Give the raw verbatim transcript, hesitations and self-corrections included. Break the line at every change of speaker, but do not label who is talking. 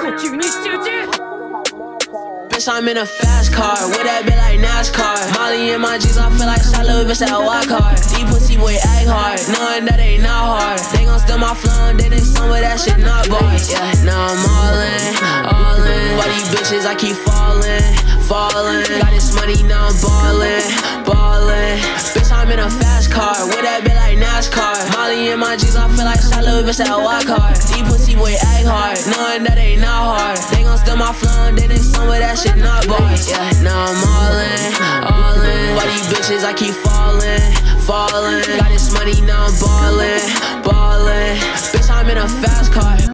Bitch, I'm in a fast car, with that bit like Nascar. Molly in my jeans, I feel like shot little bitch that walk hard. Deep pussy boy act hard, knowing that ain't not hard. They gon' steal my flow and then they some of that shit not bars. Yeah, now I'm all in, all in. Why these bitches, I keep falling, falling. Got this money, now I'm ballin', ballin'. Bitch, I'm in a fast car, with that bit like Nascar. Molly in my jeans, I feel like shot little bitch that walk hard. Deep pussy boy act hard, knowing that ain't not hard. They gon' steal my flow and then they some of that shit not bars. Yeah, now I'm all in, all in. Why these bitches, I keep falling, falling. Got this money, now I'm ballin', ballin'. Bitch, I'm in a fast car.